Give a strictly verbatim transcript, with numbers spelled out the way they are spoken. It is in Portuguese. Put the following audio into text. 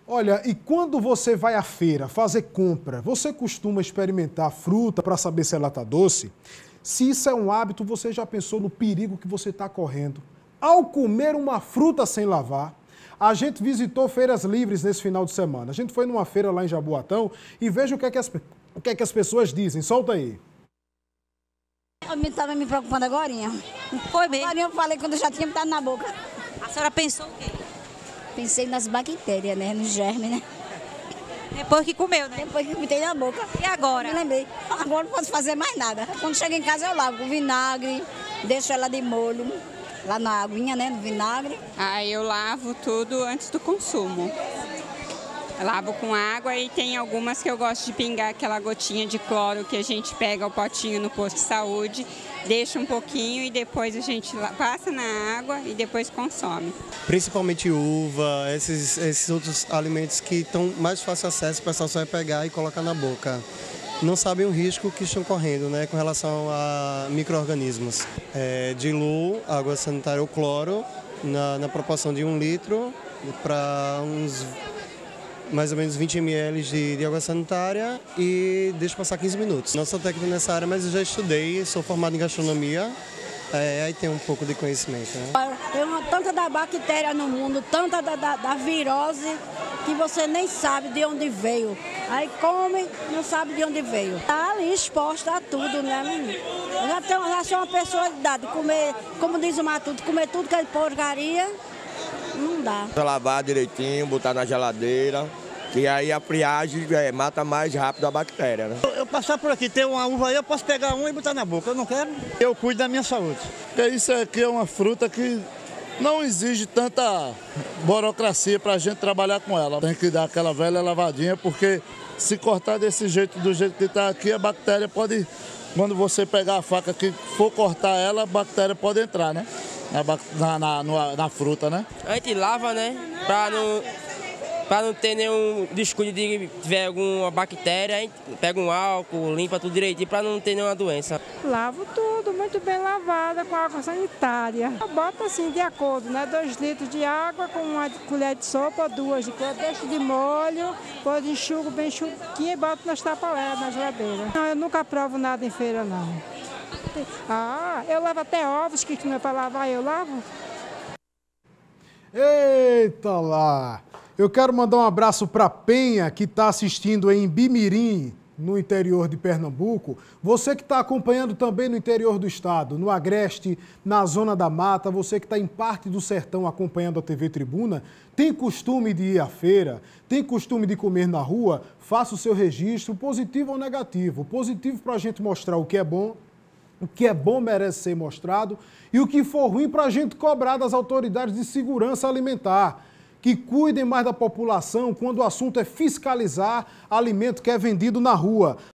Olha, e quando você vai à feira fazer compra, você costuma experimentar fruta para saber se ela está doce? Se isso é um hábito, você já pensou no perigo que você está correndo ao comer uma fruta sem lavar? A gente visitou feiras livres nesse final de semana. A gente foi numa feira lá em Jaboatão e veja o que é que as, o que é que as pessoas dizem. Solta aí. Eu estava me preocupando agora. Foi mesmo? Agora eu falei quando eu já tinha botado na boca. A senhora pensou o quê? Pensei nas bactérias, né? Nos germes, né? Depois que comeu, né? Depois que botei na boca. E agora? Me lembrei. Agora não posso fazer mais nada. Quando chego em casa eu lavo com vinagre, deixo ela de molho, lá na aguinha, né? No vinagre. Aí eu lavo tudo antes do consumo. Eu lavo com água e tem algumas que eu gosto de pingar aquela gotinha de cloro que a gente pega o potinho no posto de saúde, deixa um pouquinho e depois a gente passa na água e depois consome. Principalmente uva, esses, esses outros alimentos que estão mais fácil acesso, o pessoal só vai pegar e colocar na boca. Não sabem o risco que estão correndo, né, com relação a micro-organismos. É, diluo água sanitária ou cloro na, na proporção de um litro para uns mais ou menos vinte mililitros de, de água sanitária e deixo passar quinze minutos. Não sou técnico nessa área, mas eu já estudei, sou formado em gastronomia, é, aí tem um pouco de conhecimento. Né? Tem uma tanta da bactéria no mundo, tanta da, da, da virose, que você nem sabe de onde veio. Aí come, não sabe de onde veio. Está ali exposta a tudo, né, menino? Eu já, tenho, já sou uma pessoa de idade, comer, como diz o Matuto, comer tudo que é porcaria, não dá. Lavar direitinho, botar na geladeira, que aí a friagem é, mata mais rápido a bactéria, né? Eu, eu passar por aqui, tem uma uva aí, eu posso pegar uma e botar na boca. Eu não quero, eu cuido da minha saúde. Porque isso aqui é uma fruta que não exige tanta burocracia para a gente trabalhar com ela. Tem que dar aquela velha lavadinha, porque se cortar desse jeito, do jeito que está aqui, a bactéria pode, quando você pegar a faca que for cortar ela, a bactéria pode entrar, né? Na, na, na, na fruta, né? A gente lava, né? Para não, pra não ter nenhum descuido de tiver alguma bactéria, a gente pega um álcool, limpa tudo direitinho para não ter nenhuma doença. Lavo tudo, muito bem lavada com água sanitária. Bota assim, de acordo, né? Dois litros de água com uma colher de sopa, duas de colher, deixo de molho, depois enxugo bem enxuguinho e boto nas tapaléias, na geladeira. Não, eu nunca provo nada em feira, não. Ah, eu lavo até ovos, que não é para lavar, eu lavo. Eita lá! Eu quero mandar um abraço para Penha, que está assistindo em Bimirim, no interior de Pernambuco. Você que está acompanhando também no interior do estado, no Agreste, na Zona da Mata, você que está em parte do sertão acompanhando a T V Tribuna, tem costume de ir à feira, tem costume de comer na rua, faça o seu registro, positivo ou negativo. Positivo para a gente mostrar o que é bom, o que é bom merece ser mostrado e o que for ruim para a gente cobrar das autoridades de segurança alimentar, que cuidem mais da população quando o assunto é fiscalizar alimento que é vendido na rua.